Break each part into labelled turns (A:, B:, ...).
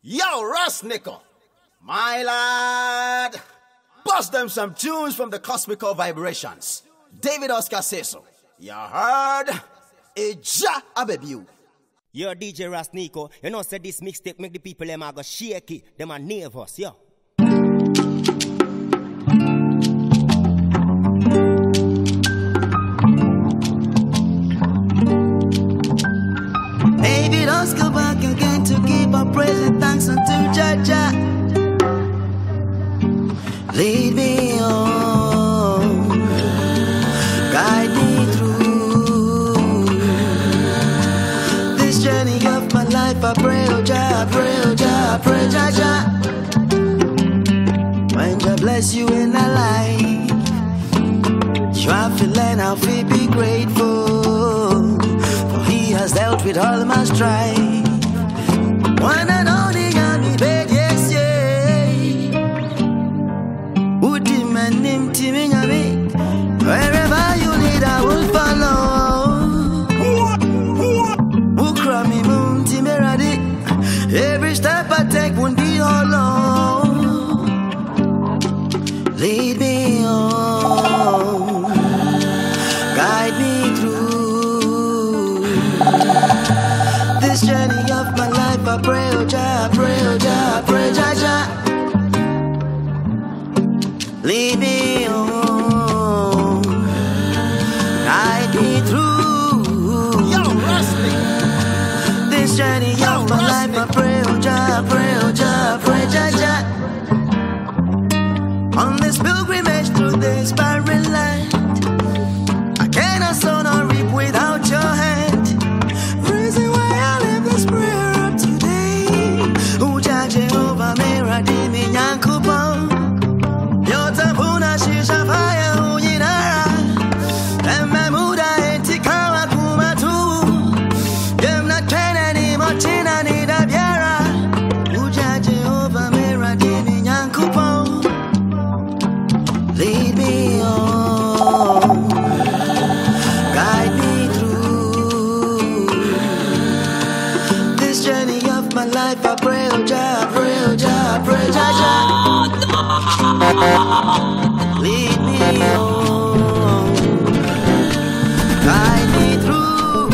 A: Yo, Russ Nickel, my lad, bust them some tunes from the Cosmical Vibrations. David Oscar says so. You heard? Eja abebu.
B: Yo, DJ Russ Nickel, you know, said this mixtape make the people them a go shaky, them are nervous, yo.
C: David Oscar back again to give a praise and thanks unto Jaja. Lead me on, guide me through this journey of my life. I pray, oh Jah, I pray, oh Jah, I pray, Jaja. When Jah bless you in a life, you have to learn how to be grateful. He has dealt with all my strife. One and only got me bed, yes, yeah. Would demand him to me, wherever you need, I will follow. Who cry me moon, Timeradi. Every step I take won't be hollow. Lead me on, guide me through this journey of my life. I pray, oh Jah, I pray, oh Jah, I pray, Jaja. Lead me on, guide me through.
A: Yo, Rusty.
C: This journey of my life. I pray, oh Jah, I pray, oh Jah, I pray, Jaja. On this pilgrimage through this barren land, I cannot sow nor reap without your hand. Reason why I live this prayer up today. Uja Jehovah Meradimi Nyankupon. Yotapuna Shisha Fire Uyinara. Emamuda Etikawa Kumatu. Gemna Kenani Mochina Nida Biara. Uja Jehovah Meradimi Nyankupon. Lead me on, guide me through this journey of my life. I pray, oh Jah, I pray, oh Jah, I pray, Jaja. Lead me on, guide me through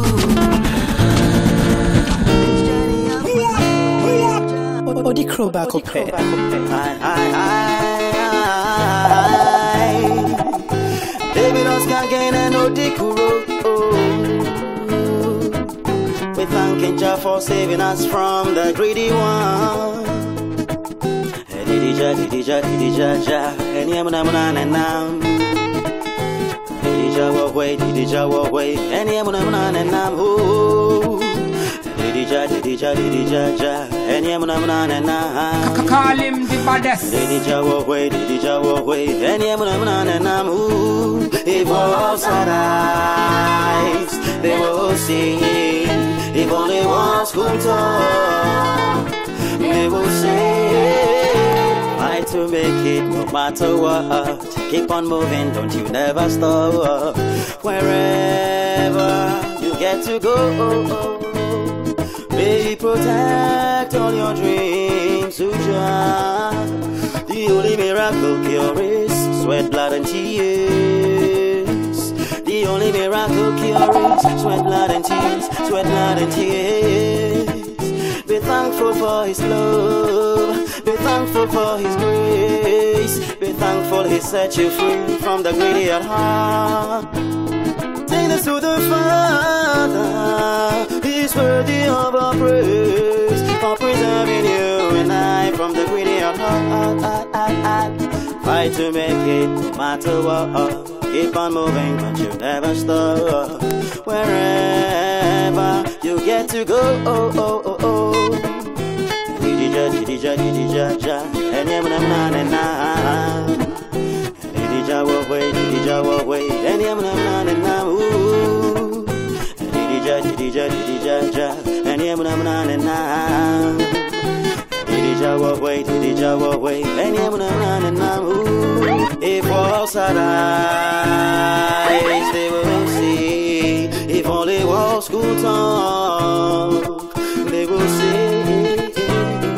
C: this journey of my life.
D: Oh, the crow back up here.
C: David Oscar again and Odikuro. We thanking Jah for saving us from the greedy one. Didija, didija, didija, Jah, and yamunam. Didija walk way, and yamunam. Didija, didija, didija, Jah, and yamunam.
E: Call him the baddest.
C: Didija walk way, and yamunam. If all eyes they will see, if only one school talk, they will say, fight to make it no matter what. Keep on moving, don't you never stop. Wherever you get to go, may He protect all your dreams, Uja. The only miracle cure is sweat, blood and tears. The only miracle cure is sweat, blood and tears, sweat, blood and tears. Be thankful for His love, be thankful for His grace, be thankful He set you free from the greedy at heart. Take this to the Father, He's worthy of our praise, for preserving you and I from the greedy at heart. Fight to make it no matter what. Keep on moving, but you never stop. Wherever you get to go, Didija, didija, didija, Jah, and yamunam. Didija walk way, and yamunam. Didija, didija, didija, Jah, and yamunam. Didija walk way, and yamunam. If all side eyes they will see, if only one school talk, they will see.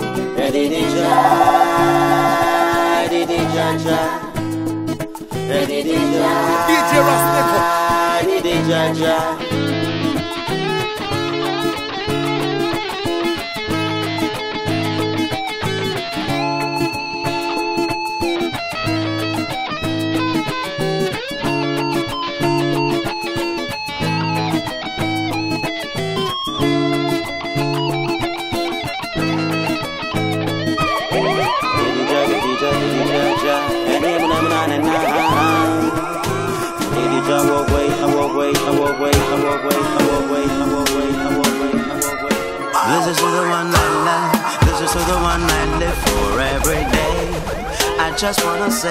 C: This is the one I love. This is the one I live for every day. I just wanna say,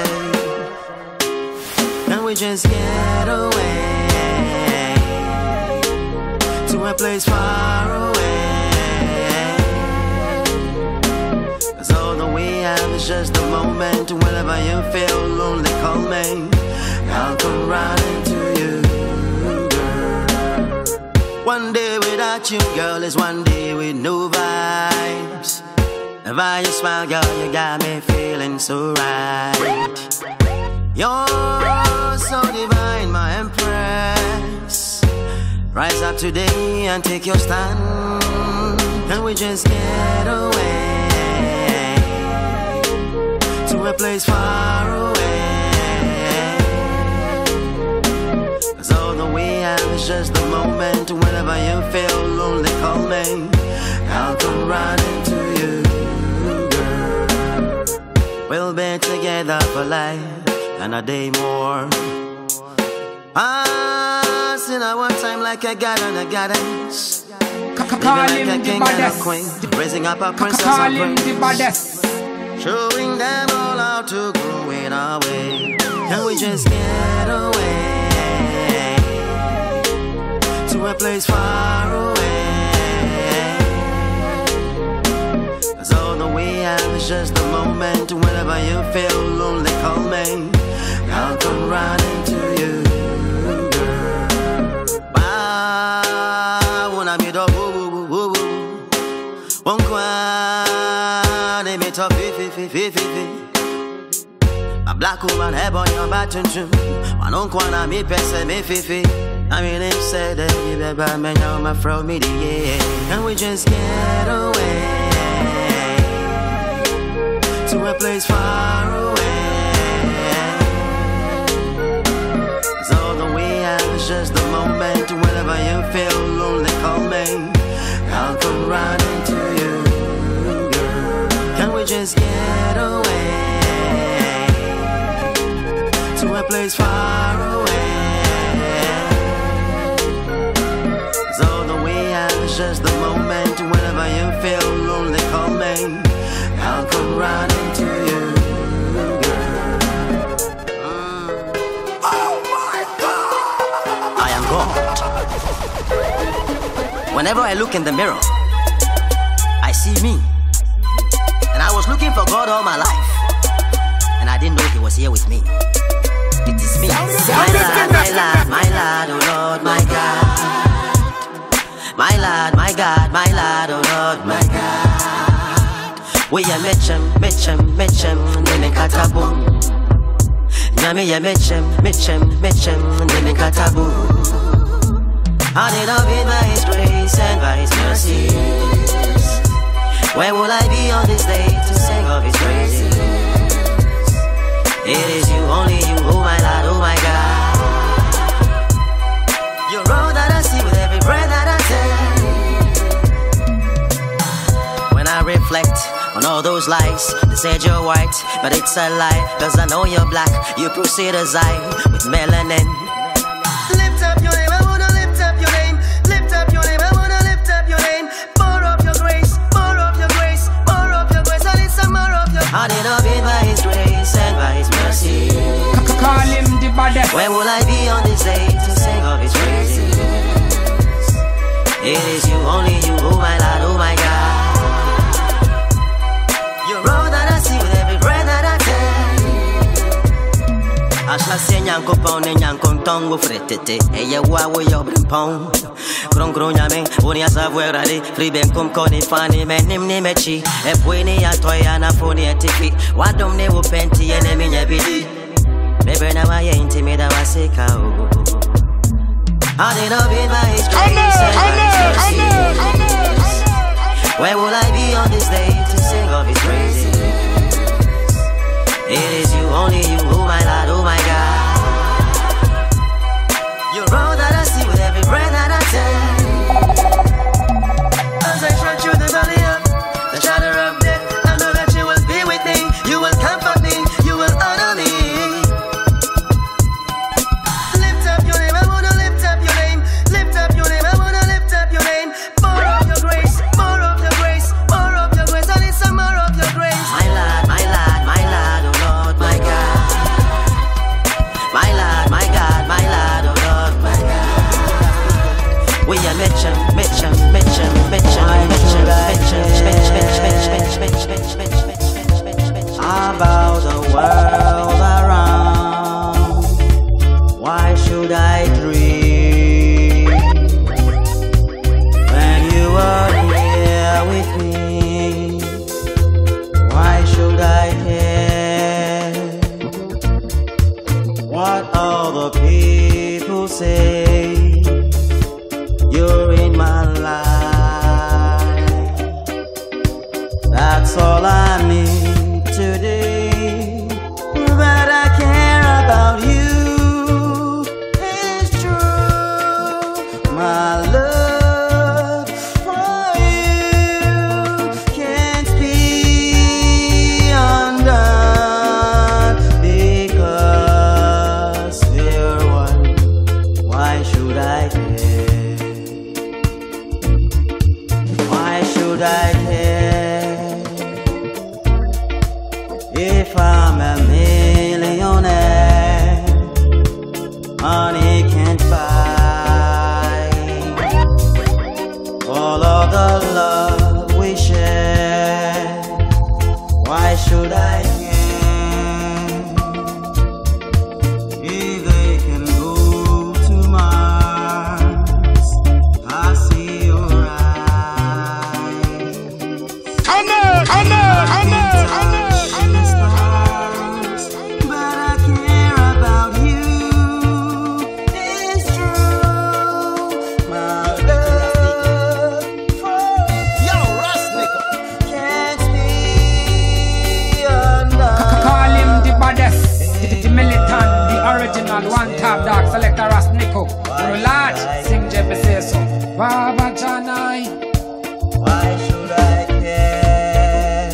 C: can we just get away to a place far away? 'Cause all that we have is just a moment. Whenever you feel lonely, call me. I'll come running to you, girl. One day without you, girl, is one day with no vibes. By your smile, girl, you got me feeling so right. You're so divine, my empress. Rise up today and take your stand. And we just get away to a place far away. 'Cause all that we have is just the moment. Whenever you feel lonely, call me. I'll come running to you. We'll be together for life and a day more. Passing our time like a god and a goddess. Living like a king and a queen. Raising up a princess and prince. Showing them all how to grow in our way. Can we just get away to a place far away? All that we have is just a moment. Whenever you feel lonely, call me. I'll come running to you, girl. I wanna meet up, won't cry, they meet up, a black woman have on your baton too. I don't wanna meet person, me fifi. I mean, they said that you better man, you're my from me, yeah. Can we just get away to a place far away? 'Cause all that we have is just the moment. Whenever you feel lonely, call me. I'll come running to you, girl. Can we just get away to a place far away? 'Cause all that we have is just the moment. Whenever you feel lonely, call me. I'll come running to you, girl.
A: Oh my God!
C: I am God. Whenever I look in the mirror, I see me. And I was looking for God all my life, and I didn't know He was here with me. It is me. My Lord, my Lord, my Lord, oh Lord, my God. My Lord, my God, my Lord, oh Lord, my God. We are Mitchem, Nene Katabu. Nami ya Mitchem, Nene Katabu. I did not be by His grace and by His mercies. Where will I be on this day to sing of His praises? It is you, only you, oh my Lord, oh my God. You're all that I see with every breath that I take. When I reflect on all those lies, they said you're white, but it's a lie. 'Cause I know you're black, you proceed as I with melanin. Lift up your name, I wanna lift up your name. Lift up your name, I wanna lift up your name. Pour up your grace, pour up your grace, pour up your grace. I need some more of your. I did not be by His grace and by His mercy.
D: Call Him the baddest.
C: Where will I be on this day to sing of His praises? It is you, only you, oh my Lord, oh my God. All that I see with every breath that I take. Asha se nyanko pone nyanko tongo fretete. Eye wa wo yo brimpon. Kron nyame oni asavuera de friben kom koni fani menim ni mechi. E pweni ya toya na foni etifi. Wadom ne wo penti ene minya bidi. Bebe na wa ye intimida wa seka o. I did not be by His grace and by His mercy. Where will I be on this day to sing of His praises? It is you, only you, oh my Lord, oh my God. You're all that I see with every breath that I take. As I trudge through the valley of the shadow of death, I know that you will be with me. You will comfort me, you will honor me. Lift up your name, I wanna lift up your name. me. Why should I care what other people say? You're in my life. That's all I need today. That I care about you. It's true. My love for you can't be undone because we're one. Why should I care? Why should I care if I'm a millionaire? Money can't buy all of the love we share. Why should I care if they can go to Mars? I see your eyes.
D: Come on, come on, come on, come on, come on.
C: But I care about you. It's true. My love for
A: Yo, Ras Nickel.
C: you can't be undone.
D: Call him the baddest, the militant, the original one top dog selector Ras Nico. You're large, sing Jebbe say so. Baba Janai.
C: Why should I care?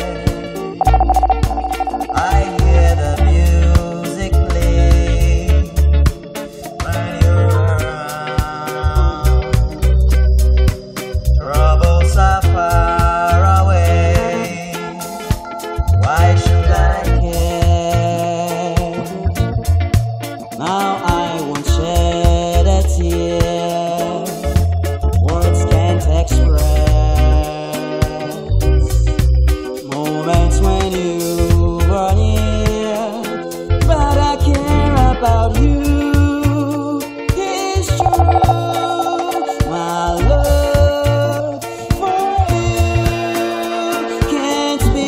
C: I hear the music play when you're around. Troubles are far away. Why should I care? Now I won't shed a tear. Words can't express moments when you were near, but I care about you. It's true. My love for you can't be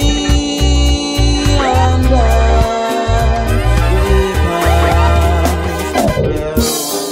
C: undone because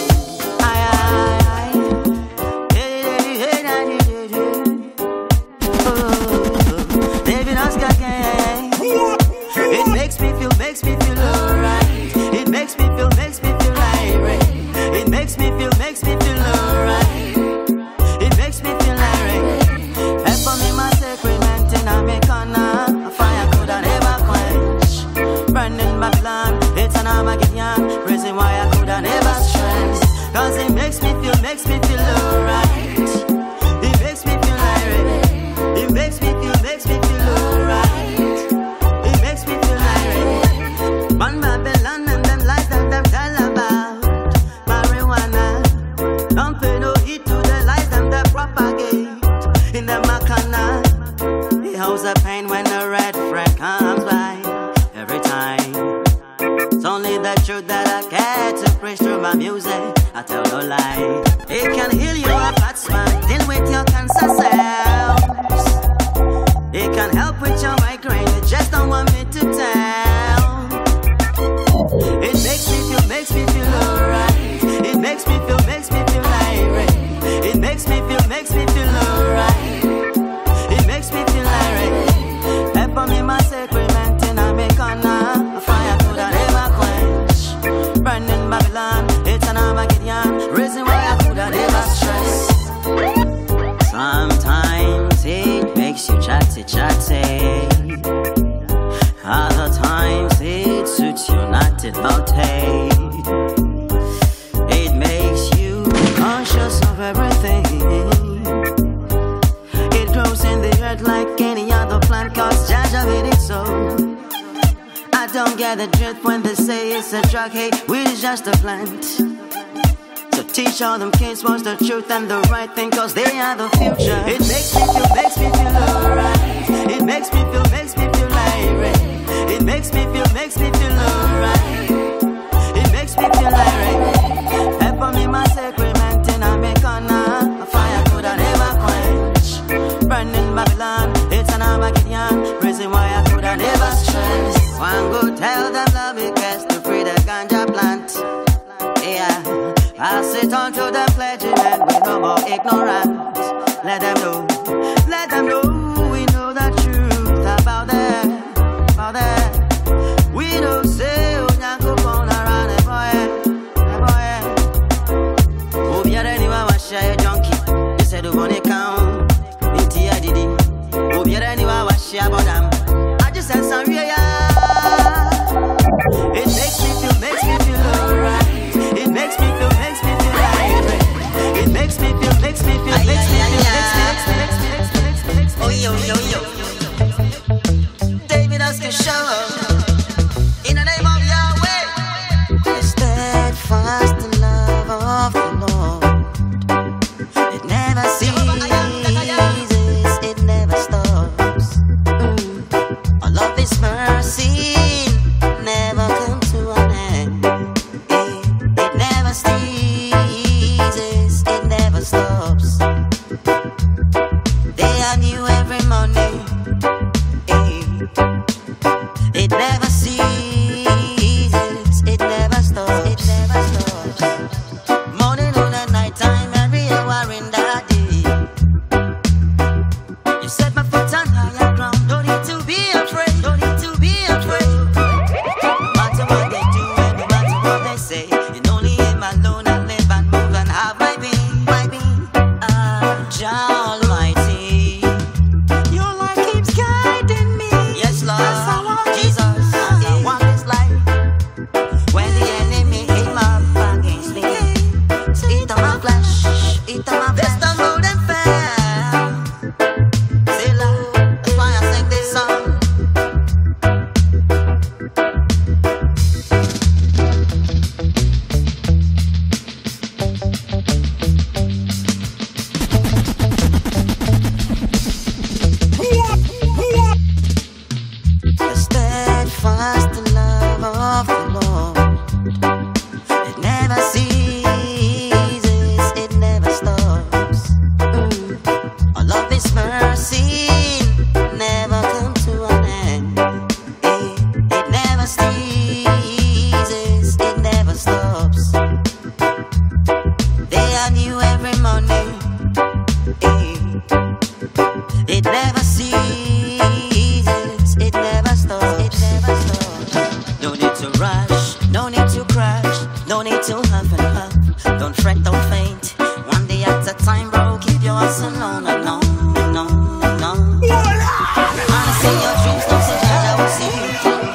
C: David Oscar gang. It makes me feel alright. It makes me feel irate. It makes me feel alright. It makes me feel irate. And for me, my sacrament in a corner, a fire could I never quench. Burning Babylon, it's an Armageddon. Reason why I could I never stress. Cause it makes me feel alright. It makes me feel irate. It makes me feel alright. It makes me feel irate. Man Babylon and them lies that them tell about marijuana. Don't pay no heed to the lies them they propagate in the Makana. It holds the pain when the red thread comes by every time. It's only the truth that I care to preach through my music. I tell no lie. It can heal you up at smart. Deal with your cancer cells. It can help with your migraine. You just don't want me to tell. It makes me feel alright. It makes me feel irate. It makes me feel alright. It makes me feel irate. And for me, my sacrament in a corner, a fire could I never quench. Burning Babylon, it's an Armageddon. Reason why I could I never stress. Sometimes it makes you chatty. Other times it suits you not about it. It makes you conscious of everything. It grows in the earth like any other plant, cause Jaja made it so. I don't get the drift when they say it's a drug. Hey, weed is just a plant. So teach all them kids what's the truth and the right thing, cause they are the future. It makes me feel alright. It makes me feel irate. It makes me feel alright. It makes me feel irate. And for me, my sacrament in a corner, a fire could I never quench. Burning Babylon, it's an mama Gideon. Reason why I coulda never stress. One go tell them love me cast to free the ganja plant. Yeah, pass it on to the clergymen. We no more ignorant. Let them know we know the truth about them. We know say unyango pona rane boy. Obiara ni wa washa junkie. They said do money count. Inti adidi. Obiara ni wa washa bodam. I just said some yeah. It makes me feel alright. It makes me feel irate. It makes me feel. Oh yo. David Oscar show in the name of Yahweh. The steadfast love of the Lord. It never ceases, it never stops. All of His mercy never comes to an end. It never ceases, it never stops. They are new every morning. It never ceases, it never stops. It never stops. Morning, noon, and night time, every hour in the day. You set my foot on higher ground. Don't need to be afraid. Don't need to be afraid. No matter what they do and no matter what they say, in only Him alone I live and move and have my being. My being. Jah Almighty, Your light keeps guiding me. Yes, Lord. Jesus, I want this life. When the enemy came up against me, to eat on my flesh, they stumbled and fell. Say love, that's why I sing this song. The steadfast love of the Lord. It never ceases, it never stops. All of His mercy never comes to an end. It never ceases, it never stops. They are new every morning. It never ceases, it never stops. It never stops. No need to rush, no need to crash, no need to huff and puff. Don't fret, don't faint. One day at a time, bro. Keep your ass alone, alone. Wanna see your dreams, don't say that I will see you.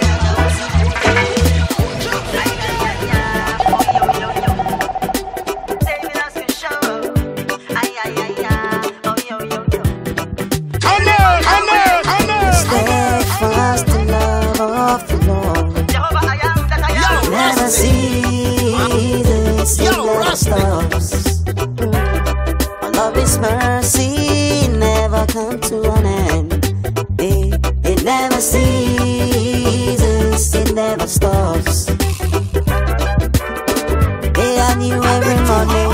C: Steadfast love of the Lord. Never ceases, it never stops. All of His mercy never comes to an end. It never ceases, it never stops. They are new every morning.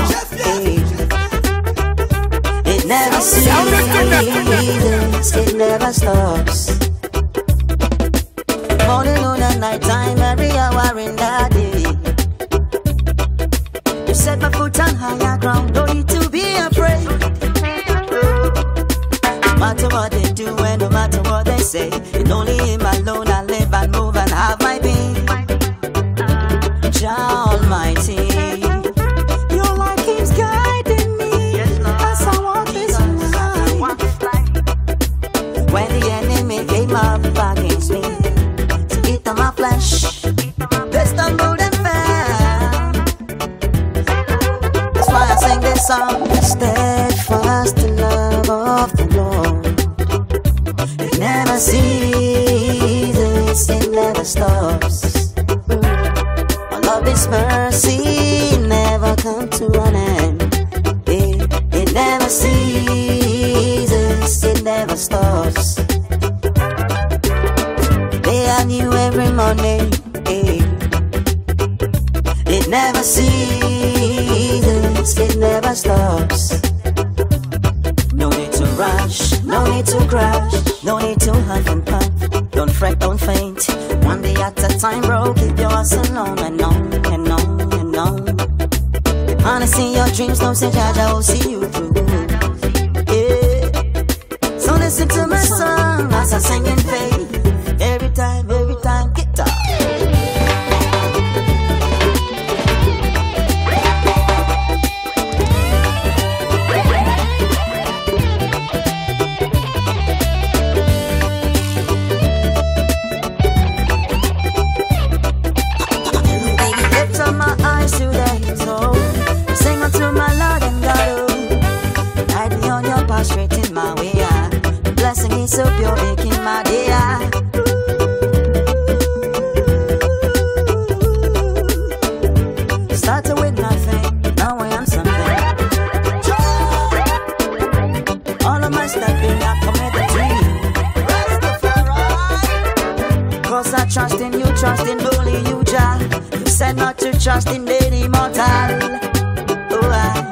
C: It never ceases, it never stops. Morning, noon, and night time, every hour in the day. You set my foot on higher ground. Don't need to be afraid. No matter what they do and no matter what they say, in only Him alone I live and move and have my being. Jah Almighty, Your light keeps guiding me as I walk this life. When the enemy came up against me, to eat on my flesh, they stumbled and fell. That's why I sing this song. The steadfast love of the Lord. It never ceases, it never stops. All of His mercy never comes to an end. It never ceases, it never stops. They are new every morning. It never ceases, it never stops. No need to rush, no need to crash, No need to huff and puff. Don't fret, don't faint. One day at a time, bro. Keep your hustle on and on and on and on. Honestly, your dreams don't say Jaja will see you through. Yeah. So listen to my song as I sing in faith. Every time, get up. Straight in my way, blessing is so pure, making my day. Started with nothing, now I am something. All of my stepping, I commit a dream. Cause I trust in you, trust in only you, Jah. You said not to trust in any immortal. Oh,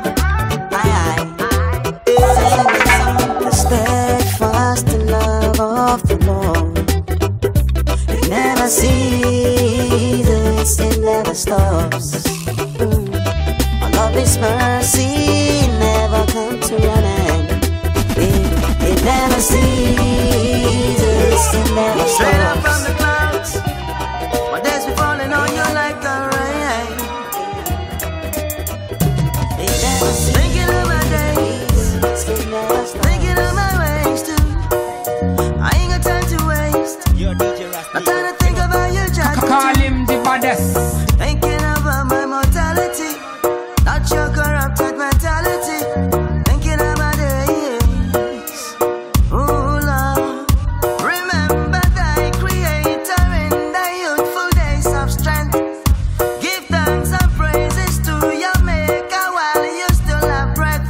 C: the steadfast love of the Lord, it never ceases, it never stops. Our love is mercy, never come to an end. It never ceases, it never stops. Straight up from the clouds, my days be falling on you like the rain. It never ceases. Thinking of my days, thinking of my ways too. I ain't got time to waste.
B: Your DJ Rasniko.
C: I'm trying to think about your job.
D: Call him the baddest.
C: Thinking about my mortality, not your corrupted mentality. Thinking of my days. Oh Lord, remember thy creator in thy youthful days of strength. Give thanks and praises to your maker while you still have breath.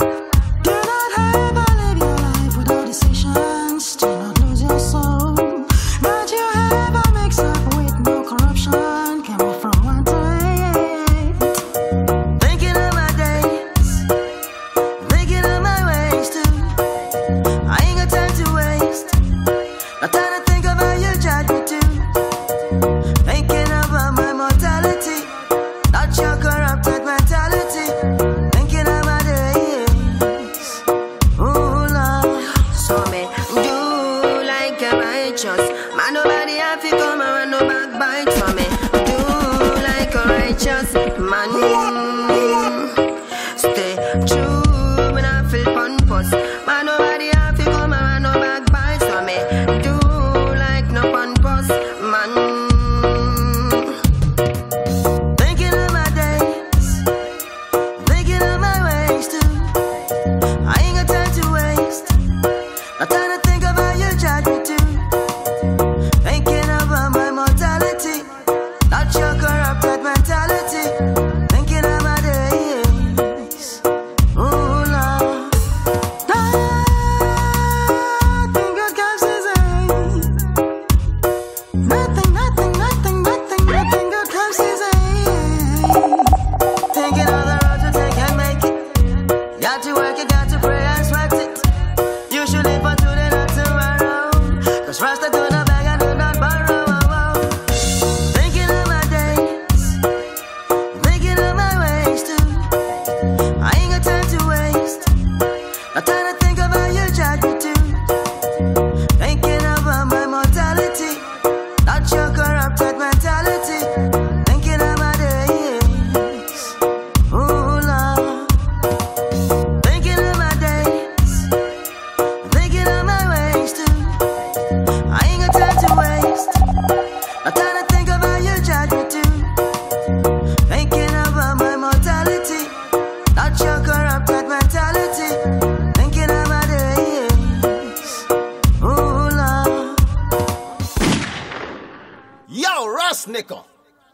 A: Rasniko,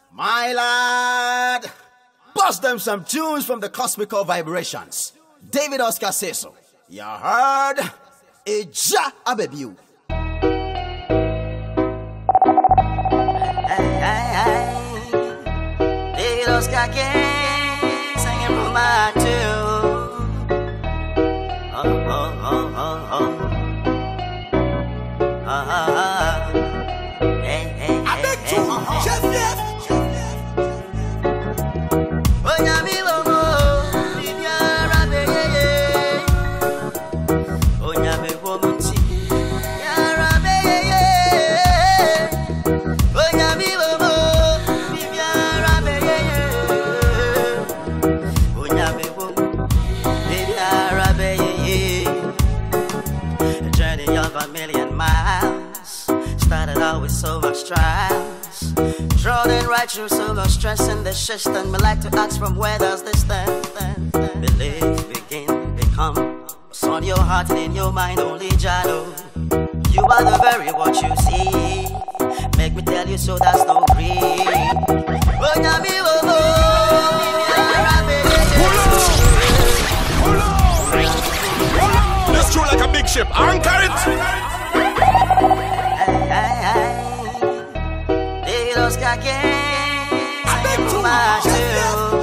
A: my lad, bust them some tunes from the Cosmical Vibrations. David Oscar says so. You heard? A Jah Abebu.
C: David Oscar again, singing Rumba too. Started out with so much trials, running right through so much stress in the system. Me like to ask, from where does this stand? Believe, begin, become. What's on your heart and in your mind, only Jah know. You are the very what you see. Make me tell you so that's no greed.
E: This true like a big ship. Anchor it.
C: David Oscar King. Too much too.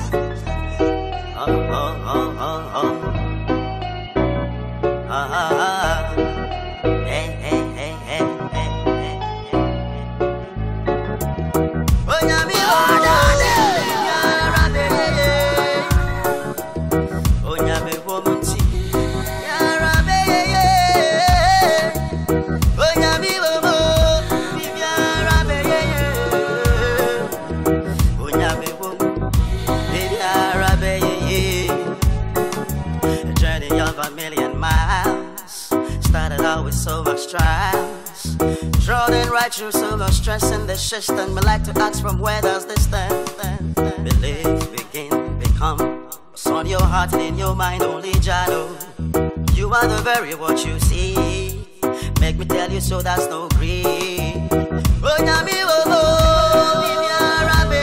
C: So much trials, running right through so much stress in the system. Me like to ask, from where does this stand? Believe, begin, become. What's on your heart and in your mind, only Jah know. You are the very what you see. Make me tell you so that's no greed. Oh, nyami, oh, oh, bibi arabe,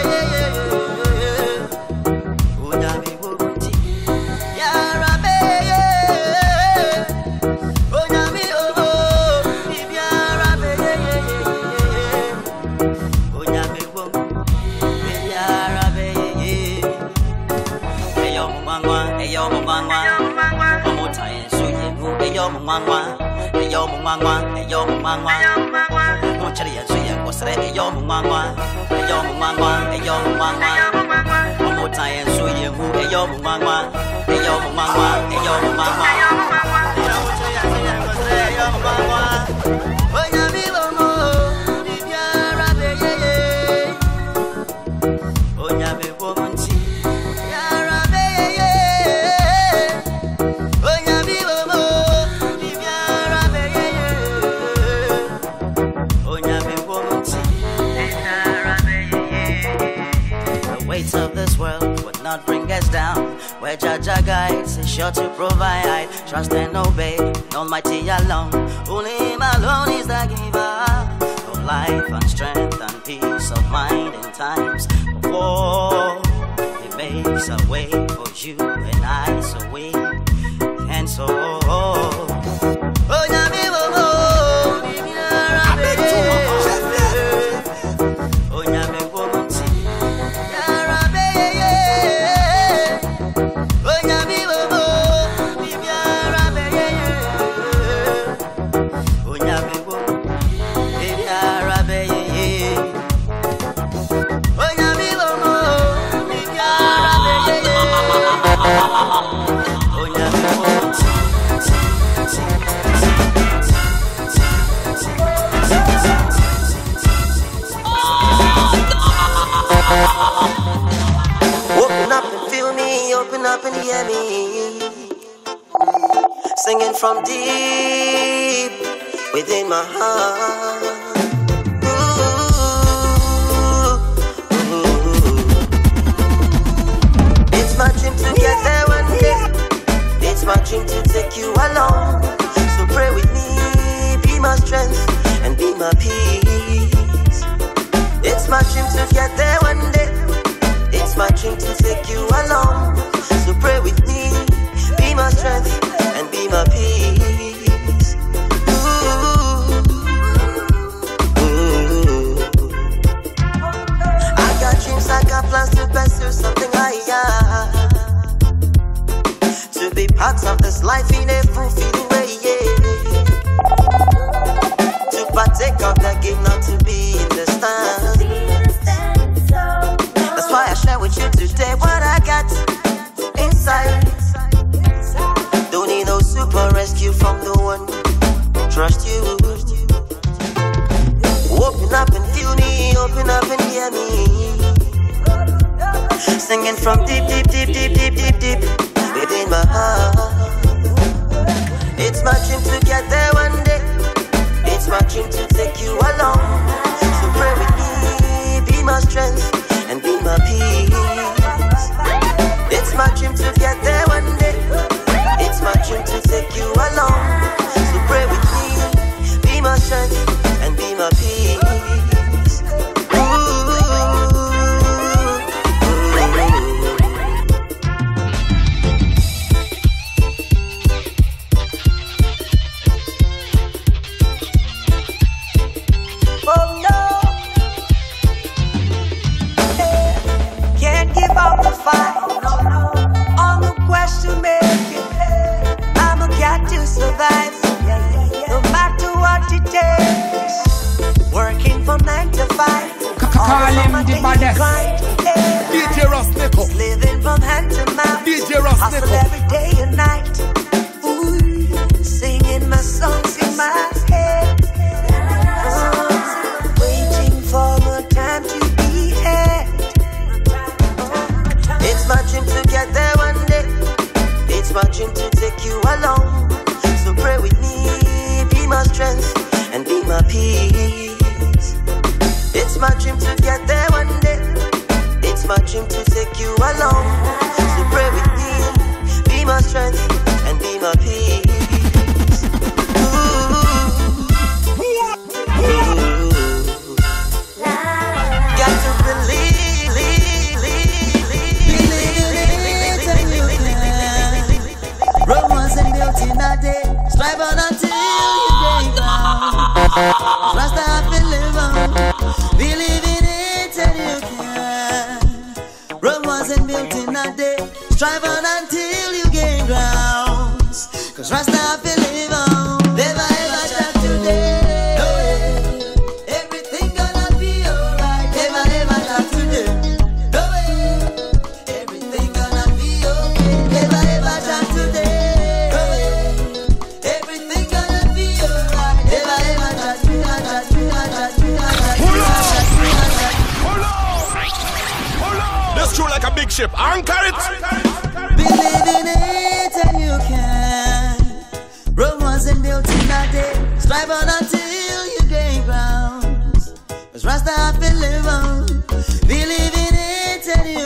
C: oh, nyami, oh, ti, arabe, oh, nyami, oh, oh, bibi arabe, oh, nyami, oh, bibi arabe. Hey yo, mangwa, hey yo, mangwa, one more time, so you, hey yo, mangwa. Yo mangwa, yo mangwa, no chari ya suya kosre. Yo mangwa, yo mangwa, yo mangwa. One more time, so you move. Yo mangwa, yo mangwa, yo mangwa. No chari ya suya kosre. Yo mangwa. Oya mi bomo, mi arabe ye. Oya mi bomo ti, arabe ye. Oya mi bomo. Of this world would not bring us down. Where Jaja guides is sure to provide. Trust and obey, Almighty alone. Only Him alone is the giver of life and strength and peace of mind in times of war. He makes a way for you and I, so we can so. Open up and feel me, open up and hear me, singing from deep within my heart. It's my dream to get there one day. It's my dream to take you along. So pray with me, be my strength and be my peace. It's my dream to get there one day. It's my dream to take you along. So pray with me, be my strength and be my peace. I got dreams, I got plans to pursue something higher, to be part of this life in a fulfilling way, yeah. To partake of the game, not to be in the stand. That's why I share with you today what I got inside. Don't need no super rescue from no one. Trust you. Open up and feel me, open up and hear me, singing from deep, deep, deep, deep, deep, deep, deep within my heart. It's my dream to get there one day. It's my dream to take you
F: Oh no, can't give up the fight. On the question making, I'm a cat to survive. No matter what it takes, working from 9 to 5.
D: Call him the baddest.
E: DJ Rasnico.
F: Living from hand to mouth.
E: DJ Rasnico.
F: Hustle every day and night. Ooh, singing my songs in my head. Waiting for my time to be had. It's my dream to get there one day. It's my dream to take you along. So pray with me, be my strength and be my peace. It's my dream to get there one day. It's my dream to take you along. So pray with me, be my strength and be my peace. Got to believe it.
C: Rome wasn't built in a day. Strive on until you gain ground. Trust that we live on. Believe in it and you can. Rome wasn't built in a day. Strive on until you gain grounds. Cause Rasta we live on. Never ever stop today. No way. Everything gonna be alright. Never ever stop today. No way. Everything gonna be okay. Never ever stop today. No way. Everything gonna be alright. Never ever stop today.
E: This true like a big ship. Anchor it.
C: Believe in it and you can. Rome wasn't built in a day. Strive on until you gain grounds. Cause Rasta have to live on. Believe in it and you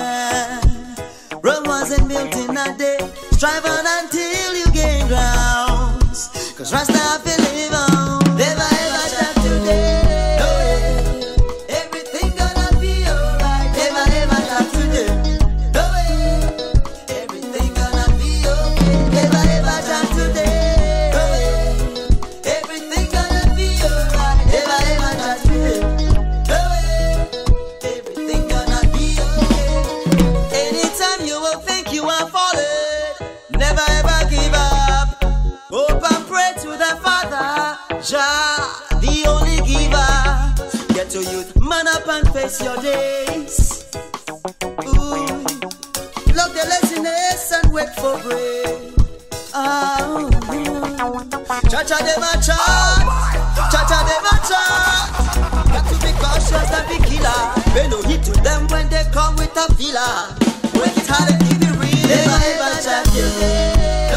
C: can. Rome wasn't built in a day. Strive on until you gain grounds. Cause Rasta have to live on. Never ever stop today. No way. Everything gonna be alright. Never ever stop today. No way. Everything gonna be okay. Never ever stop today. No way. Everything gonna be alright. Never ever stop today. No way. Everything gonna be okay. Anytime you will think you are falling, never ever give up. Hope and pray to the Father, Jah, the only giver. Get to youth, man up and face your days. Ooh, love the laziness and wait for break. Oh, cha-cha dem a chat, cha-cha dem a chat. Got to be cautious and be killer. Pay no heed to them when they come with a filler. Work it hard and keep it real. Never ever chat you.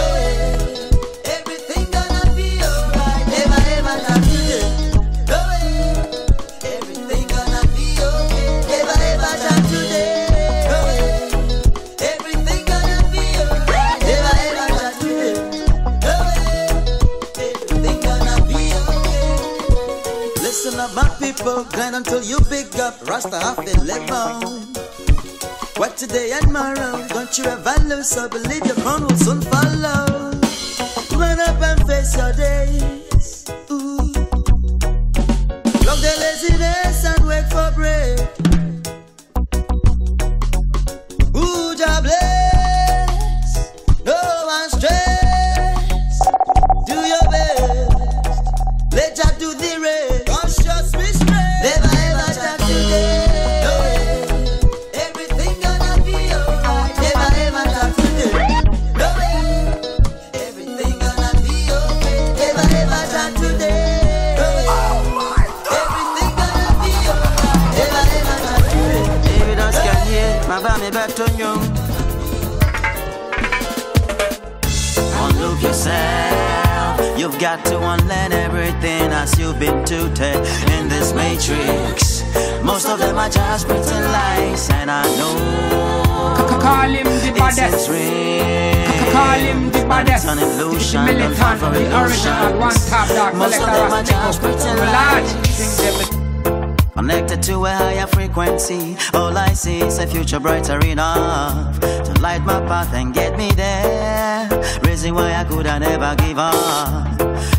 C: Everything gonna be alright. Never ever chat you. No way. Everything gonna be okay. Never ever chat today. No way. Everything gonna be alright. Never ever chat today. No way. Everything gonna be okay. Listen up, my people. Grind until you big up. Rasta have to live on. What today and tomorrow, don't you ever lose, so believe your crown will soon follow. Run up and face your days. Ooh. Love the laziness and wait for break. Ooh, Jah bless, no one stress. Do your best, let Jah do the rest. Conscious be straight, never ever stop today. Unlook yourself. You've got to unlearn everything as you've been tutored in this matrix. Most of them are just pretend lies, and I know
D: call him the baddest. Call him the baddest. The militant, the original one top dog.
C: Most of them are just pretend lies. Connected to a higher frequency. All I see is a future brighter enough to light my path and get me there. Reason why I could never give up.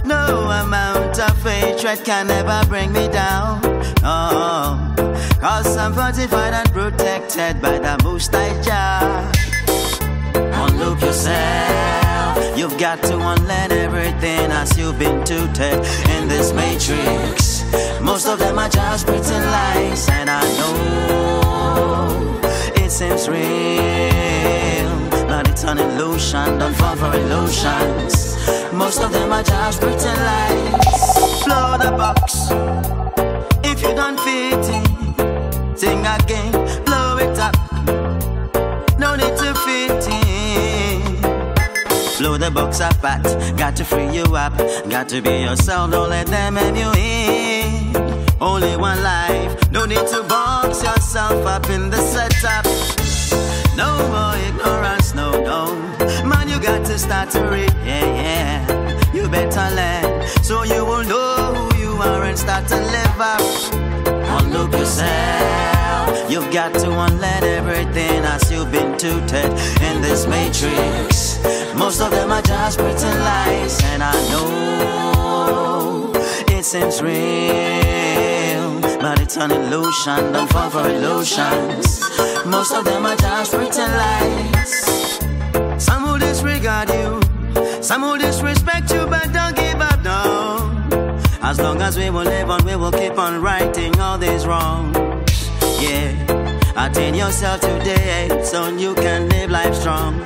C: No amount of hatred can ever bring me down. Oh, cause I'm fortified and protected by the Most High Jah. Unlook yourself. You've got to unlearn everything as you've been tutored in this matrix. Most of them are just pretend lies, and I know it seems real, but it's an illusion. Don't fall for illusions. Most of them are just pretend lies. Blow the box if you don't fit in. Sing again, blow it up. No need to fit in. Blow the box up, but got to free you up. Got to be yourself, don't let them have you in. Only one life, no need to box yourself up in the setup. No more ignorance, no. Man, you got to start to read, yeah. You better learn, so you will know who you are and start to live up. Unlook yourself. You've got to unlearn everything as you've been tutored in this matrix. Most of them are just pretend lies, and I know it seems real, but it's an illusion. Don't fall for illusions. Most of them are just pretend lies. Some will disregard you, some will disrespect you, but don't give up, no. As long as we will live on, we will keep on righting all these wrongs. Yeah, attain yourself today so you can live life strong.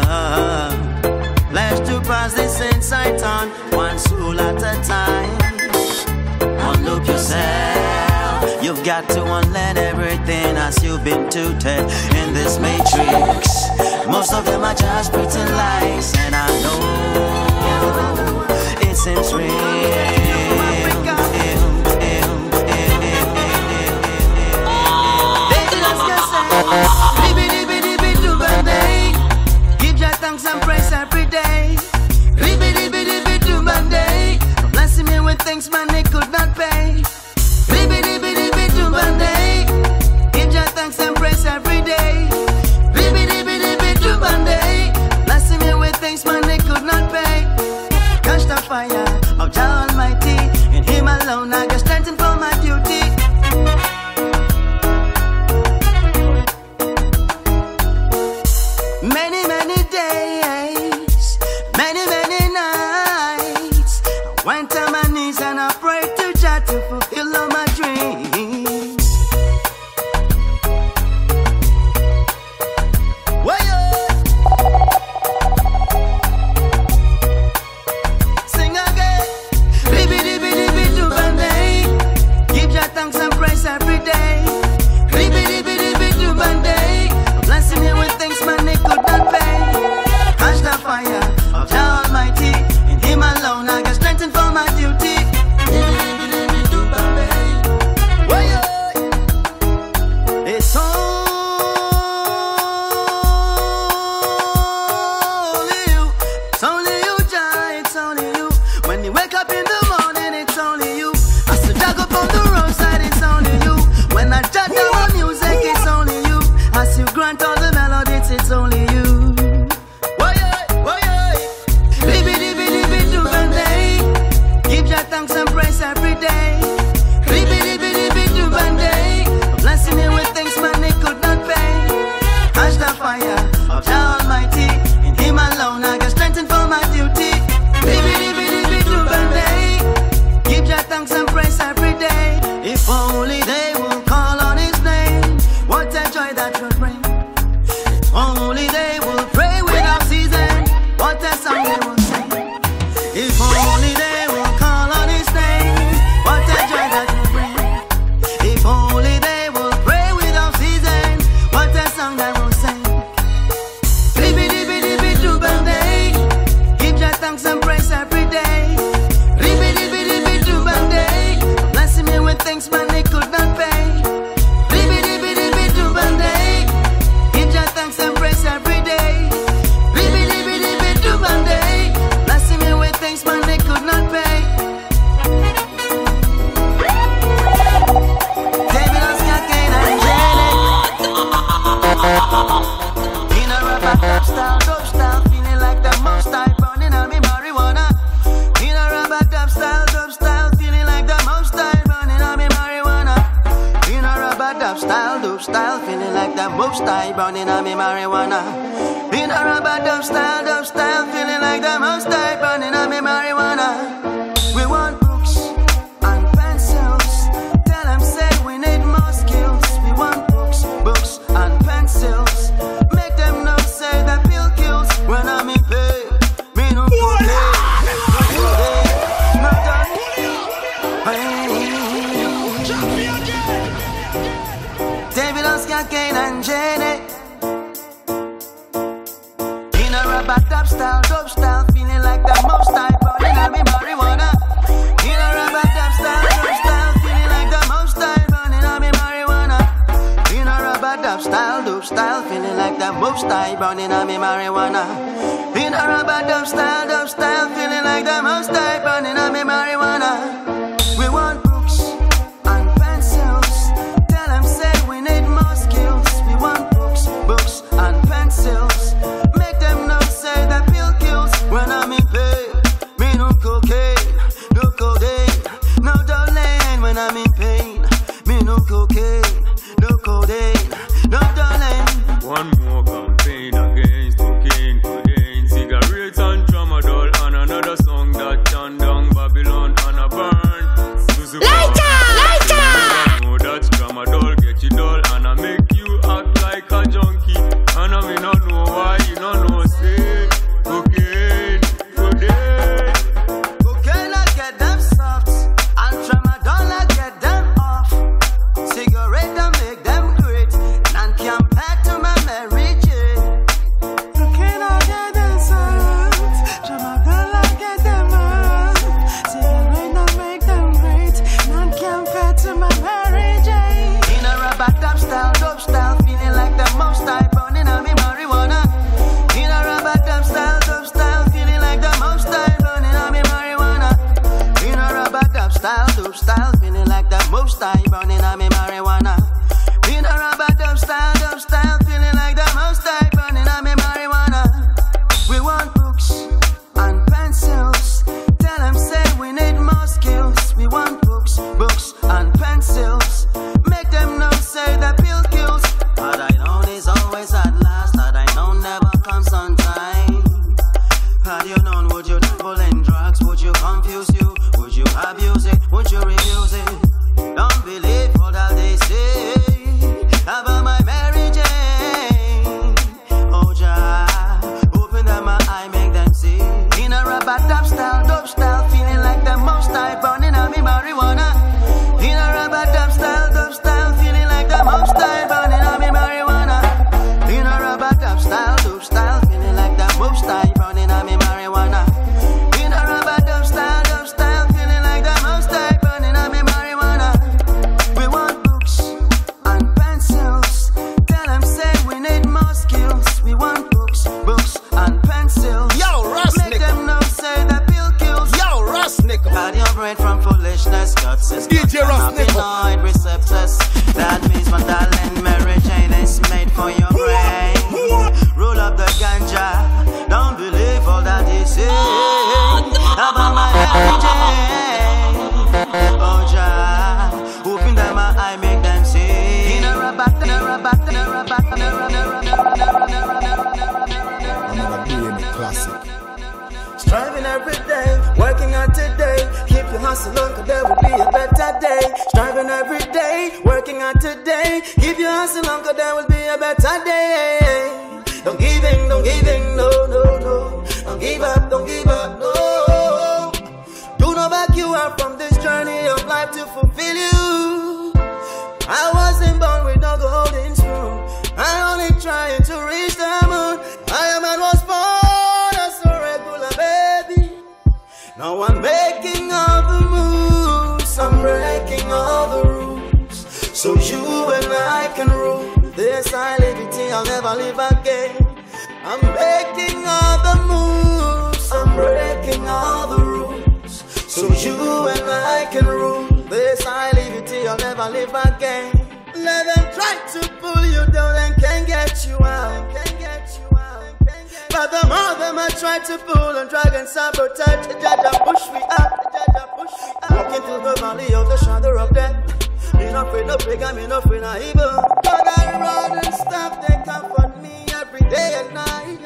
C: Let's to pass this insight on, one soul at a time. Unlook yourself. You've got to unlearn everything as you've been tutored in this matrix. Most of them are just pretend lies, and I know it seems real. Give your thanks and praise every day. Blessing me with things money could not pay. Give your thanks and praise every day. Blessing me with things money could not pay. Catch the fire of Jah Almighty
F: rubber-dub style, dope style, feeling like the most I burning on me marijuana. In a rubber-dub style, feeling like the most I burning on me marijuana. We want books and pencils. Tell them say we need more skills. We want books and pencils. Make them know say that pill kills. When I'm in pain, me no cocaine. David Oscar Kane and Jenny. In a rubber-dub style, dope style, feeling like the most I burning on me marijuana. In a rubber-dub style, dope style, feeling like the most I burning on me marijuana. In a rubber-dub style, dope style, feeling like the most I burning on me marijuana. In a rubber-dub style, dope style, feeling like the most I burning on me marijuana. We want books and pencils. Tell them say we need more skills. We want books and pencils. Make them know say that pill kills. When I'm in pain, me no cocaine, no codeine, no darling. When I'm in pain, me no cocaine, no codeine, no darling.
G: One more campaign against cocaine, codeine, cigarettes and tramadol, and another song that turned down Babylon and a burn. Lighter! Know that tramadol get you dull and I make you act like a junkie. And I me not know why you don't know say cocaine, codeine.
F: Cocaine I get them soft, and tramadol I get them off. Cigarette I make them great, none compared to my Mary Jane. Cocaine I get them soft, tramadol I get them off. Cigarette I make them great, none compared to my Mary Jane. In a rubber-dub style, dope style, feeling like the most I burning on me marijuana. In a rubber-dub style, dope style, feeling like the most I burning on me marijuana. In a rubber-dub style, dope style, feeling like the most I burning on me marijuana. In a rubber-dub style, dope style, feeling like the most I burning on me marijuana. We want books and pencils. Tell them say we need more skills. We want books and pencils. Make them know say that pill kills. But I know this always at last. That I know never comes on time. Had you known, would you dabble in drugs? Would you confuse you? Would you abuse it? Would you refuse it? Don't believe all that they say about my Mary Jane. Oh, Jah, open them my eye, make them see. In a rubber-dub style, dope style, feeling like the most I burning on me marijuana. In a rubber-dub style, dope style, feeling like the most I burning on me marijuana. In a rubber-dub style, dope style, feeling like the most I burning on me marijuana. In a rubber-dub style, dope style, feeling like the most I burning on me marijuana. We want books and pencils. Tell them say we need more skills. We want books and pencils.
A: Yo, Russ
F: Make
A: Nickel.
F: them know say that pill kills.
A: Yo, Russ Nickel.
F: Got your brain from foolishness, guts is
A: DJ Russ Nickel.
F: cannabinoid receptors. That means my darling Mary Jane is made for your brain. Roll up the ganja. Don't believe all that they say about my Mary Jane. Oh, Jah, open them my eye, make them see. In a rubber,
A: Another DNA classic.
F: striving every day, working hard today. Keep your hustle on, cause there will be a better day. Striving every day, working hard today. Keep your hustle on, cause there will be a better day. Don't give in, no, no. Don't give up, no. Do not back you up from this journey of life to fulfill you. I wasn't born with no golden spoon. I only trying to reach the moon. I man was born as a regular baby. Now I'm making all the moves. I'm breaking all the rules. So you and I can rule. This I liberty I'll never live again. I'm making all the moves. I'm breaking all the rules. So you and I can rule. This I liberty I'll never live again. Let them try to pull you down and can't get you out. But the more them I try to pull and drag and sabotage, the judge push me up. Walking through the valley of the shadow of death. Be not afraid
C: afraid, no fake, I'm no afraid, not evil. But I run and stop, they comfort me every day and night.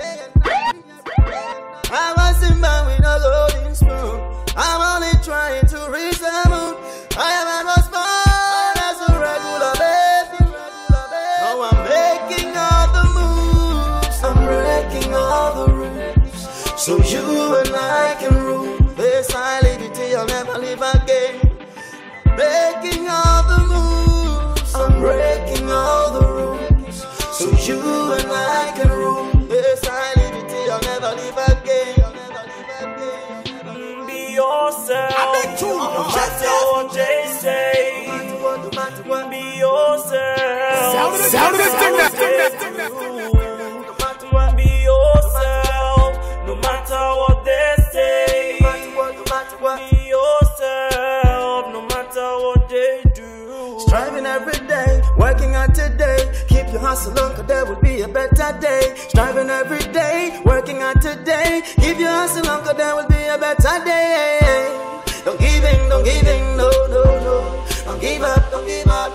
C: I wasn't born with a golden spoon. I'm only trying to reach the moon. I am was born as a regular baby. Now I'm making all the moves, I'm breaking all the rules, so you and I can rule. This I leave it till I'll never leave again. Making all the moves, I'm breaking all the rules, so you and I can rule. This I leave it till I'll never leave again.
H: Be yourself, no matter what they say. Be yourself.
E: Sound of this thing,
H: Be yourself, no matter what they say. Be yourself, no matter what they do.
C: Striving every day, working on today. Keep your hustle on, cause there will be a better day. Striving every day, working on today. Keep your hustle on, cause there will be a better day. Don't give in, no, no, no. Don't give up, no.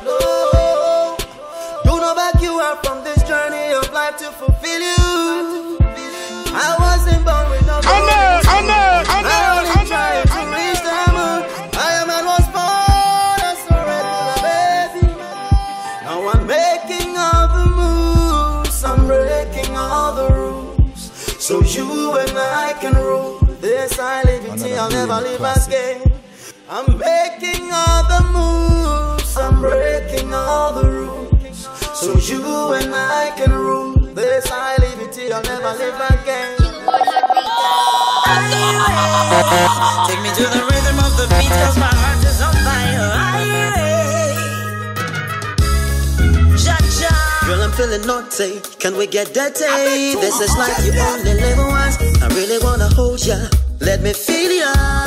C: Do not back you up from this journey of life to fulfill you. I wasn't born with no gold. I'm only trying to reach the moon. I am and was born as a regular baby. Now I'm making all the moves, I'm breaking all the rules, so you and I can rule. This I live it till I'll never live again. I'm making all the moves, I'm breaking all the rules, so you and I can rule. This I live it till I'll never live again.
F: Take me to the rhythm of the beat, cause my heart is on fire.
C: Girl, I'm feeling naughty, can we get dirty? This is like you only live once. I really wanna hold ya, let me feel ya.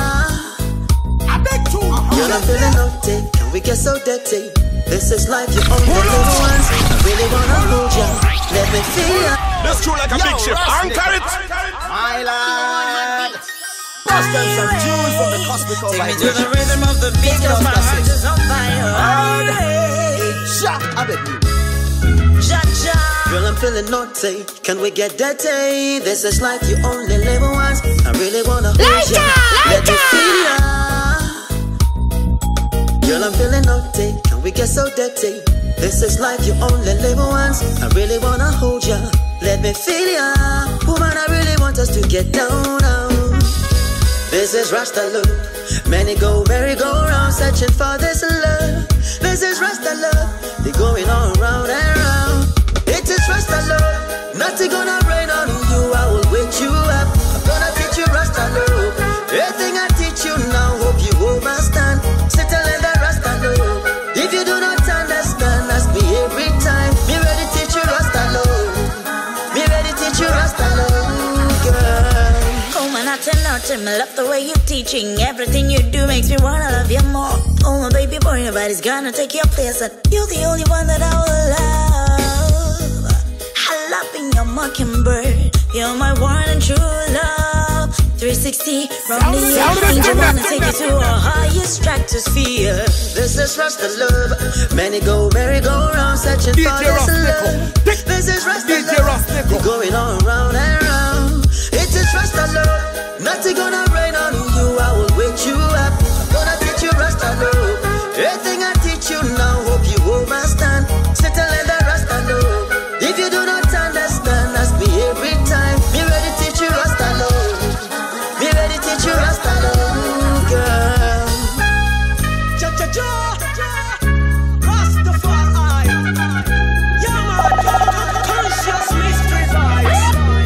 C: Girl, I'm feeling naughty, can we get so dirty? This is life you only live once. I really wanna hold ya, let me feel ya.
E: This true like a big ship. Anchor it.
A: My lad. Bust them some tunes from the Cosmical
F: Take me to
A: Vibration.
F: the rhythm of the beat, cause my heart is on fire.
A: I bet you.
C: Girl, I'm feeling naughty, can we get dirty? This is life you only live once. I really wanna hold ya, let me feel ya. Girl, I'm feeling naughty, can we get so dirty? This is life you only live once. I really wanna hold ya, let me feel ya. Woman, I really want us to get down now. This is Rasta love. Many go merry-go-round searching for this love. This is Rasta love. They going all round and round. It is Rasta love. Nothing gonna rain on you. I will wake you up. I'm gonna teach you Rasta love. Everything I teach you now, hope you understand. Settle in the Rasta love. If you do not understand, ask me every time. Me ready teach you Rasta love. Me ready teach you Rasta love, girl.
F: Oh man, I tell nothing. I love the way you're teaching. Everything you do makes me wanna love you more. Oh my baby boy, nobody's gonna take your place. And you're the only one that I will love. I love being your mockingbird. You're my one and true love. 360 round the year. I wanna take you to our highest stratosphere.
C: This is Rasta love. Many go merry-go-round searching for this love. This is Rasta love. You're going all round and round. It is Rasta love. Nothing gonna rain on you. I will wake you up. I'm gonna teach you Rasta love. Everything I teach you now, hope you understand. Settle in the Rasta love. If you do not understand, ask me every time. Me ready teach you Rasta love. Me ready teach you Rasta love, girl. Rastafari. Yeah, man. Conscious mystery vibes.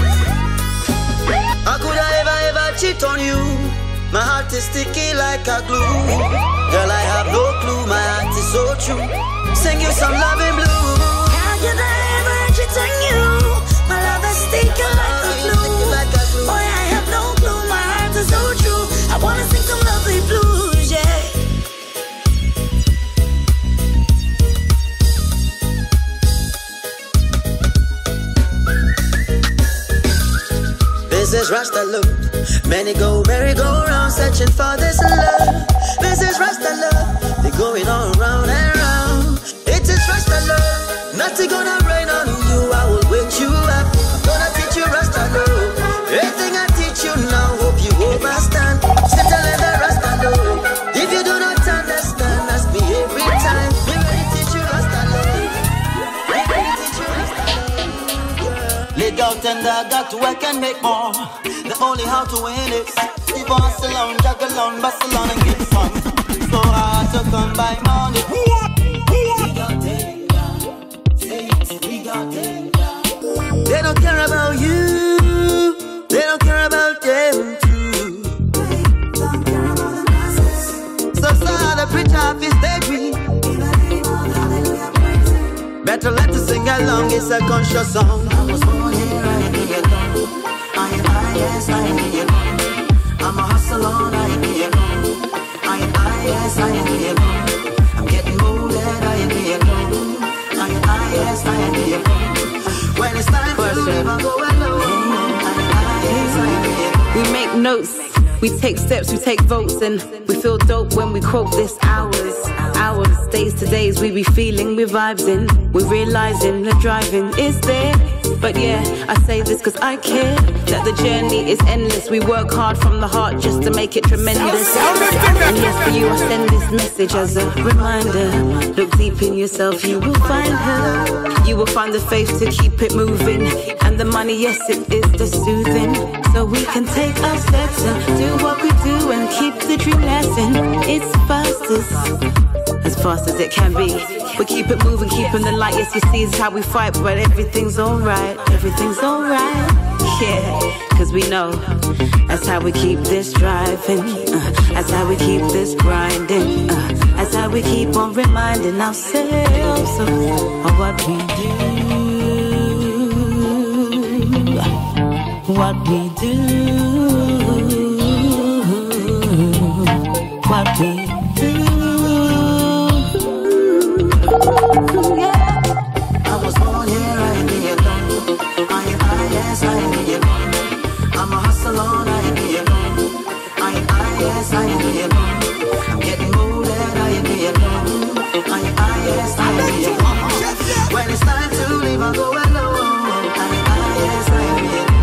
C: How could I ever cheat on you? My heart is sticky like a glue. Girl, I have no clue, my heart is so true. Sing you some loving blue.
F: How could I ever cheat on you? My love is sticking like a glue. Boy, I have no clue, my heart is so true. I wanna sing some lovely blues, yeah.
C: This is Rasta love. Many go merry-go-round searching for this love. This is Rasta love. They're going all round and round.
F: Mercy gonna rain on you, I will wake you up. I'm gonna teach you Rasta know. Everything I teach you now, hope you overstand. Sit and let the Rasta know. If you do not understand, ask me every time. We ready to teach you Rasta know. We ready to teach you Rasta know.
C: Laid out and I got to work and make more. The only how to win is keep on hustle on, juggle on, bustle on and get some. So hard to come by money.
F: They don't care about you. They don't care about them too. So the preacher of his daydream. Better let us sing along. It's a conscious song.
C: I was born here, I ain't here alone. Yes, I ain't here alone. I'm a hustle on, I ain't here alone. Yes, I ain't here alone. I'm getting molded, I ain't here alone. Yes, I ain't here alone.
F: When it's time to live, I go alone.
C: Yes, I ain't here alone.
I: We make notes, we take steps, we take votes, and we feel dope when we quote this hours. Days to days, we be feeling, we vibes in. We realizing the driving is there. But yeah, I say this cause I care that the journey is endless. We work hard from the heart just to make it tremendous. And yes, for you I send this message as a reminder. Look deep in yourself, you will find her. You will find the faith to keep it moving. And the money, yes, it is the soothing. So we can take our steps and do what we do and keep the dream lasting. It's as fast as it can be. We keep it moving, keeping the light. Yes, you see, it's how we fight, but everything's alright. Everything's alright. Yeah, cause we know that's how we keep this driving. That's how we keep this grinding. That's how we keep on reminding ourselves of what we do. What we do. What we do.
C: I was born here, I ain't here alone. Yes, I ain't here alone. I'm a hustle on, I ain't here alone. Yes, I ain't here alone. I'm getting molded, I ain't here alone. Yes, I ain't here alone. When it's time to leave, I go alone. Yes, I ain't here alone.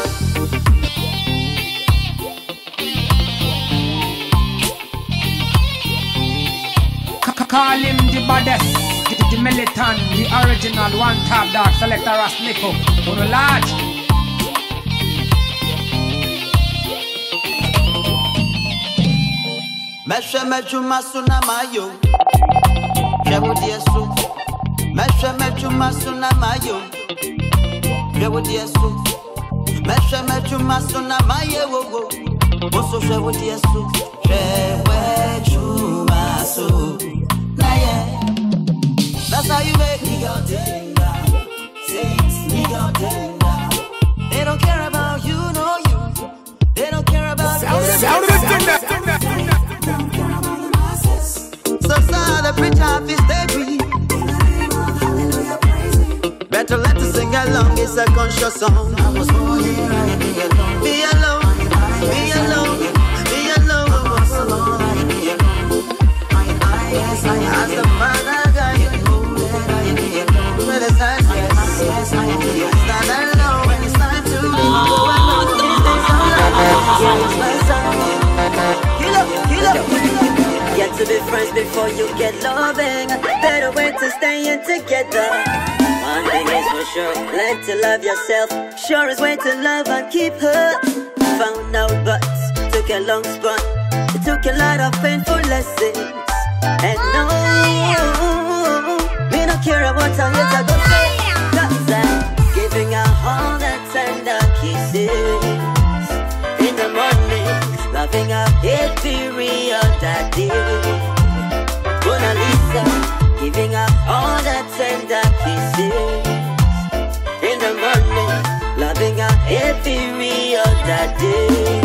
D: Call him the baddest, the militant, the original one top dog, Selector Ras Nico, on the large.
C: Meshe mechuma suna mayo, jewo diesu. Meshe mechuma suna mayo, jewo diesu. Meshe mechuma suna mayo, wo. Oso jewo diesu, jewo chuma su. That's how you make me go down. Me go down. They don't care about you, no you. They don't care about you.
F: So the preacher of his daydream. Better let us sing along. It's a conscious song.
C: I was born here, I ain't be alone.
F: Be alone. Be alone. Be alone.
C: I'm a hustle on, I ain't be alone. Yes, I ain't
F: as the father guy. With his hands,
C: yes, I ain't here.
F: Stand alone when it's time to leave.
J: Get to be friends before you get loving. Better way to staying together. One thing is for sure, learn to love yourself. Surest way to love and keep her. Found out but took a long spot. It took a lot of painful lessons. And no, we don't care about how you go say. Cause I'm giving her all the tender kisses in the morning, loving her every real that day. Mona Lisa, giving her all the tender kisses in the morning, loving her every real that day.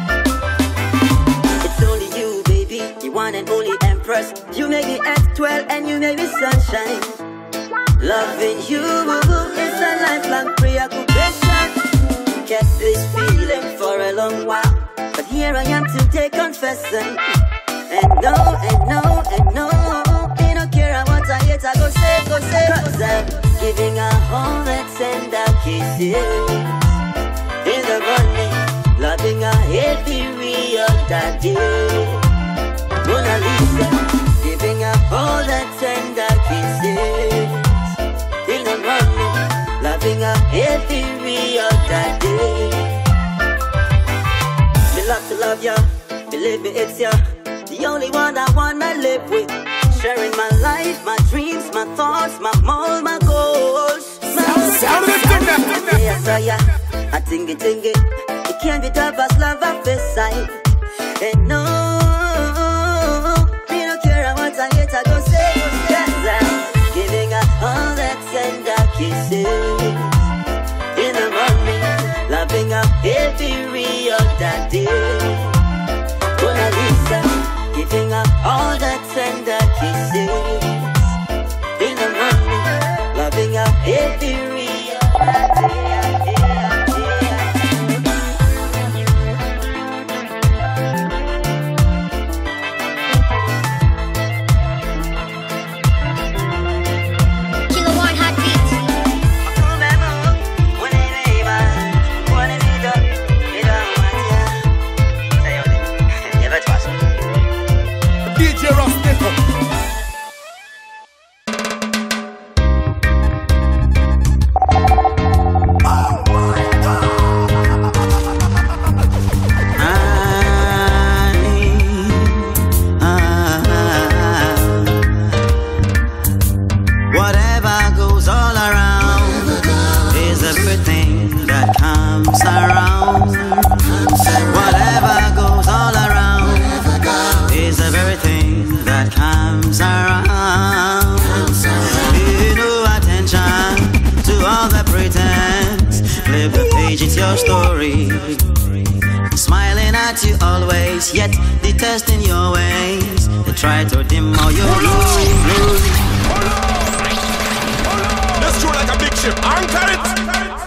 J: It's only you, baby, the one and only Empress. You make me act well and you make me sunshine. Loving you is a lifelong preoccupation. Kept this feeling for a long while, but here I am today confessing. And no, we don't care what I hate, I go say, cause I'm giving her all the tender kisses. In the morning, loving her every other day. Mona Lisa, giving her all the tender kisses. In the morning, loving her every other day. Me love to love ya, believe me it's ya, the only one I wanna live with. Sharing my life, my dreams, my thoughts, my goals, my goals. Yes, I think it. It can't be tough as love at first sight. And no, me don't care what I hate, I go say. Yes, I'm giving her all the tender kisses. In the morning, loving her every other day. Mona Lisa, giving her all the tender kisses. In the morning, loving her every other day.
C: It's your story. Smiling at you always, yet detesting your ways. They try to dim all your glory.
E: Let's go like a big ship. Anchor it.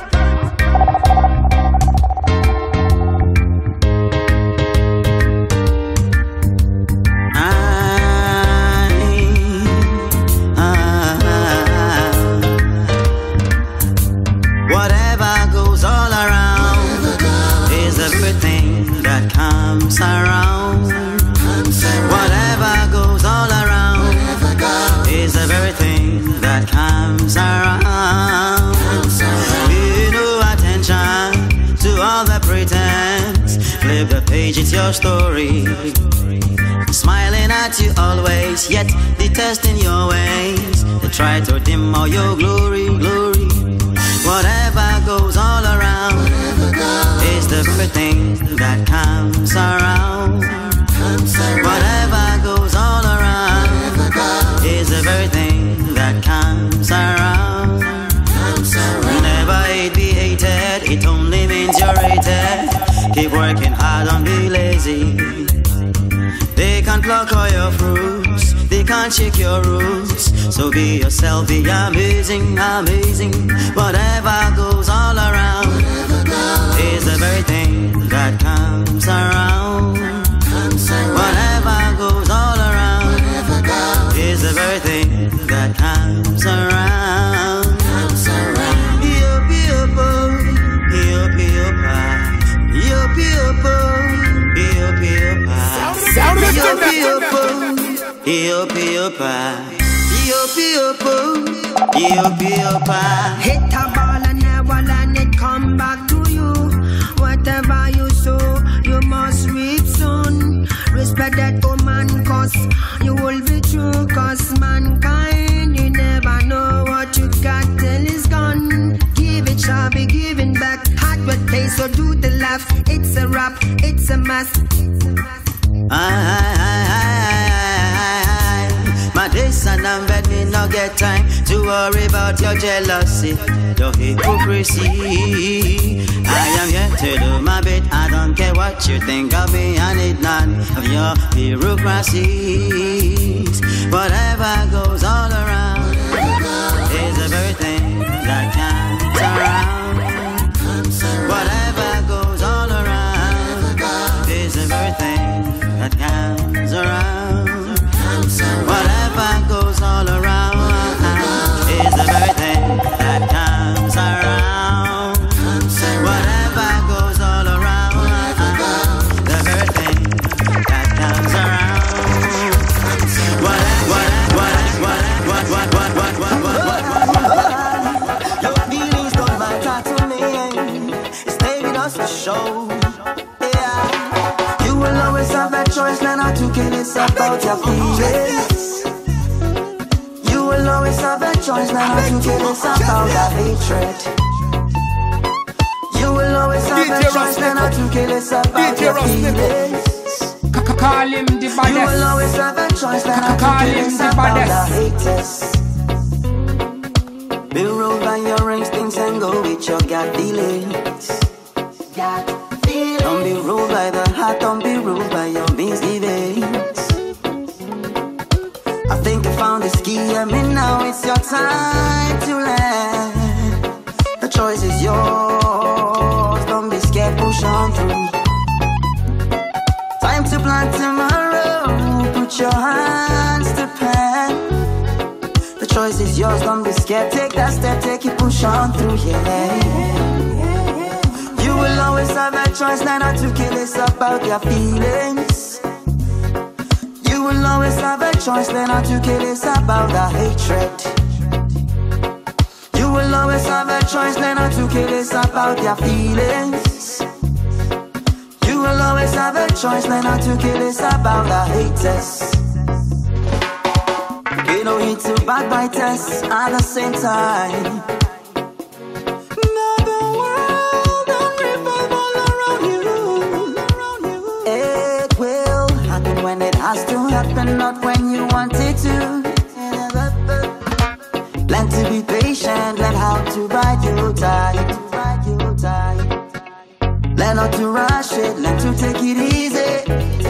C: Around, whatever goes all around is the very thing that comes around. Pay no attention to all the pretense. Flip the page, it's your story. Smiling at you always, yet detesting your ways. They try to dim all your glory. Whatever goes all around is the very thing that comes around. Whatever goes all around is the very thing that comes around. Never hate, be hated, it only means you're rated. Keep working hard, don't be lazy. They can't pluck all your fruits, they can't shake your roots. So be yourself, be amazing. Whatever goes all around is the very thing that comes around. Whatever goes all around is the very thing that comes around.
K: Hit a ball and never let it come back to you. Whatever you sow, you must reap soon. Respect that woman, cause you will be true. Cause mankind, you never know what you got till it's gone. Give it shall be given back. Hot wet place, so do the laugh. It's a rap, it's a mess.
C: My days and I'm bed, me no get time to worry about your jealousy, your hypocrisy. I am here to do my bit, I don't care what you think of me. I need none of your bureaucracies. Whatever goes all around is the very thing that comes around. Whatever goes all around is the very thing that comes around. Whatever goes all around is the very thing
F: your feelings. You will always have a choice, not to kill us about the hatred. You will always have a choice, not to kill us about your feelings.
D: Call him the baddest.
F: You will always have a choice, not to kill us about the haters. Be ruled by your instincts and go with your gut feelings. Don't be ruled by the heart, don't be ruled by your misgivings. I think I found the key, I mean now it's your time to land. The choice is yours, don't be scared, push on through. Time to plan tomorrow, put your hands to pen. The choice is yours, don't be scared, take that step, take it, push on through, yeah. You will always have a choice, not to kill us about your feelings. You will always have a choice, not to kill us about the hatred. You will always have a choice, not to kill us about your feelings. You will always have a choice, not to kill us about the haters. We don't need to backbite us at the same time. Has to happen, not when you want it to. Learn to be patient, learn how to bide your time. Learn not to rush it, learn to take it easy.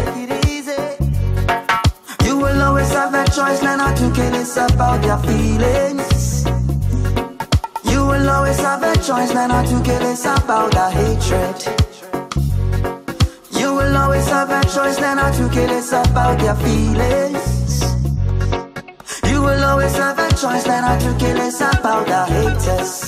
F: You will always have a choice, learn not to kill us about your feelings. You will always have a choice, learn not to kill us about the hatred. You will always have a choice, not to kill us about your feelings. You will always have a choice, not to kill us about the haters.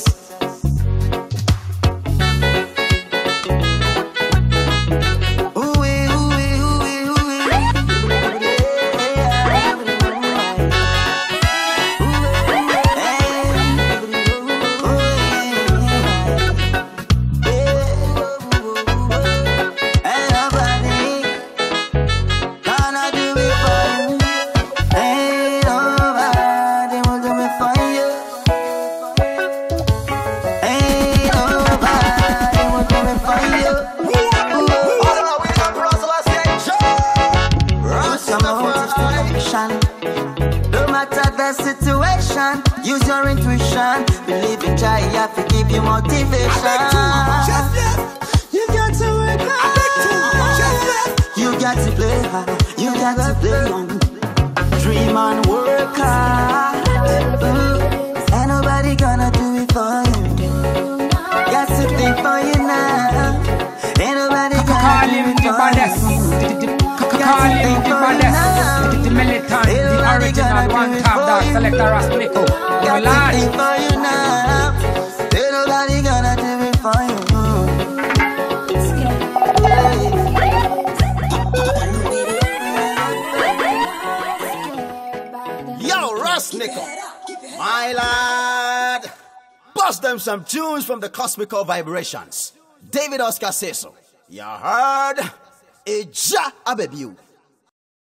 F: No matter the situation, use your intuition. Believe in Jah, you have to give you motivation. You got to work hard. You got to play hard. You got to play on. Dream and work hard. Ain't nobody gonna do it for you. Got to think for you now. Ain't nobody gonna do it for you.
D: Call him the baddest, the militant, the original one top dog, Selector Ras Nico. You're large.
F: Ain't nobody gonna do it for
A: you. Yo, Ras Nico, my lad. Bust them some tunes from the Cosmical Vibrations. David Oscar says so. You heard? A Jah Abebu.